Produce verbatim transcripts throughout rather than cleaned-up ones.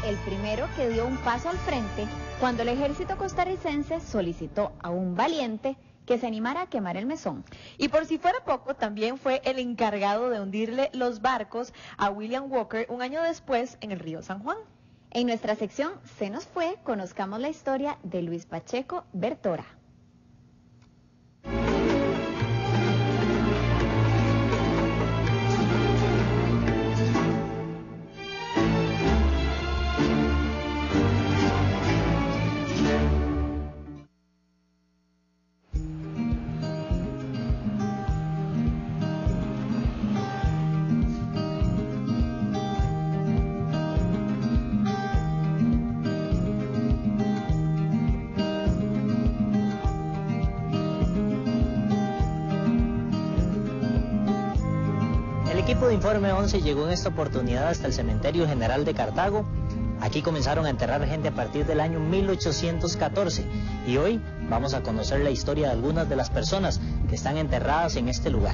el primero que dio un paso al frente cuando el ejército costarricense solicitó a un valiente que se animara a quemar el mesón. Y por si fuera poco, también fue el encargado de hundirle los barcos a William Walker un año después en el río San Juan. En nuestra sección Se nos fue, conozcamos la historia de Luis Pacheco Bertora. El equipo de Informe once llegó en esta oportunidad hasta el Cementerio General de Cartago. Aquí comenzaron a enterrar gente a partir del año mil ochocientos catorce y hoy vamos a conocer la historia de algunas de las personas que están enterradas en este lugar.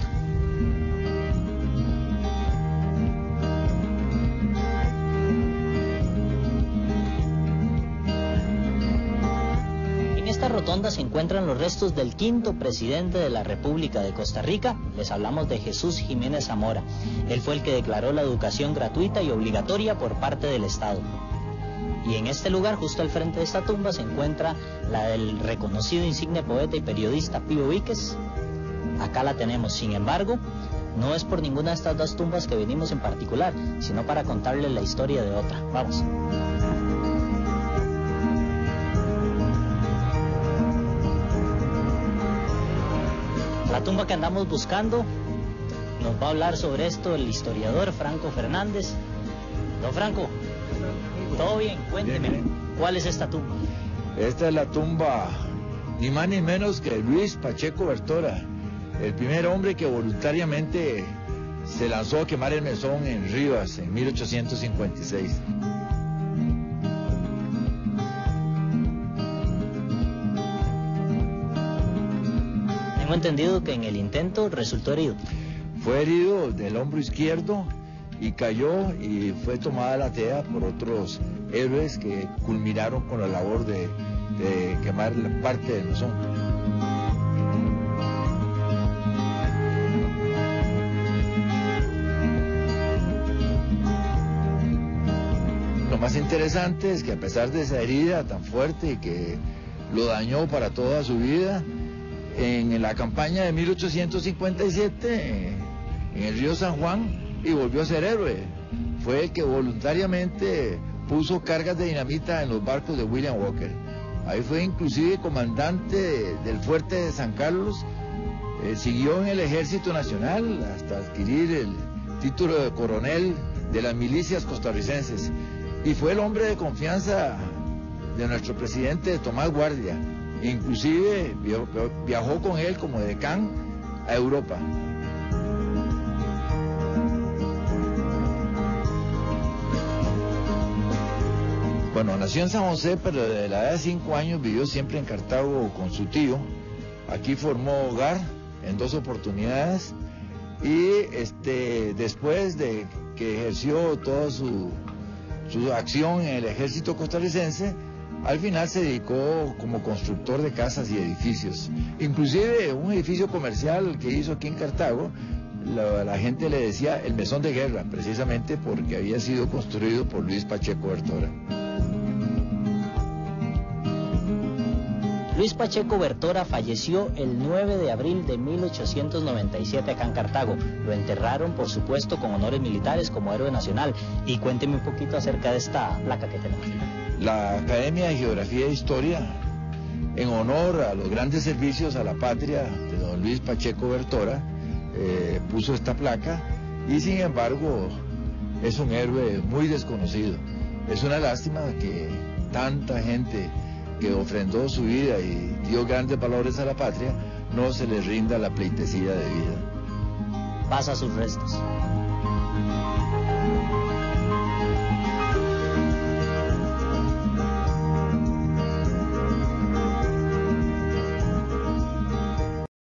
En esta rotonda se encuentran los restos del quinto presidente de la República de Costa Rica. Les hablamos de Jesús Jiménez Zamora. Él fue el que declaró la educación gratuita y obligatoria por parte del Estado. Y en este lugar, justo al frente de esta tumba, se encuentra la del reconocido insigne poeta y periodista Pío Víquez. Acá la tenemos. Sin embargo, no es por ninguna de estas dos tumbas que venimos en particular, sino para contarles la historia de otra. Vamos. La tumba que andamos buscando nos va a hablar sobre esto el historiador Franco Fernández. Don Franco, ¿todo bien? Cuénteme, bien, bien. ¿Cuál es esta tumba? Esta es la tumba ni más ni menos que Luis Pacheco Bertora, el primer hombre que voluntariamente se lanzó a quemar el mesón en Rivas en mil ochocientos cincuenta y seis. Tengo entendido que en el intento resultó herido. Fue herido del hombro izquierdo y cayó y fue tomada la tea por otros héroes que culminaron con la labor de, de quemar la parte del mesón. Lo más interesante es que a pesar de esa herida tan fuerte que lo dañó para toda su vida, en la campaña de mil ochocientos cincuenta y siete, en el río San Juan, y volvió a ser héroe. Fue el que voluntariamente puso cargas de dinamita en los barcos de William Walker. Ahí fue inclusive comandante del fuerte de San Carlos, eh, siguió en el Ejército Nacional hasta adquirir el título de coronel de las milicias costarricenses, y fue el hombre de confianza de nuestro presidente Tomás Guardia. Inclusive viajó con él como decán a Europa. Bueno, nació en San José, pero desde la edad de cinco años vivió siempre en Cartago con su tío. Aquí formó hogar en dos oportunidades y este, después de que ejerció toda su, su acción en el ejército costarricense, al final se dedicó como constructor de casas y edificios. Inclusive un edificio comercial que hizo aquí en Cartago, la, la gente le decía el mesón de guerra, precisamente porque había sido construido por Luis Pacheco Bertora. Luis Pacheco Bertora falleció el nueve de abril de mil ochocientos noventa y siete acá en Cartago. Lo enterraron, por supuesto, con honores militares como héroe nacional. Y cuénteme un poquito acerca de esta placa que tenemos. La Academia de Geografía e Historia, en honor a los grandes servicios a la patria de don Luis Pacheco Bertora, eh, puso esta placa, y sin embargo es un héroe muy desconocido. Es una lástima que tanta gente que ofrendó su vida y dio grandes valores a la patria no se les rinda la pleitesía de vida. Pasa sus restos.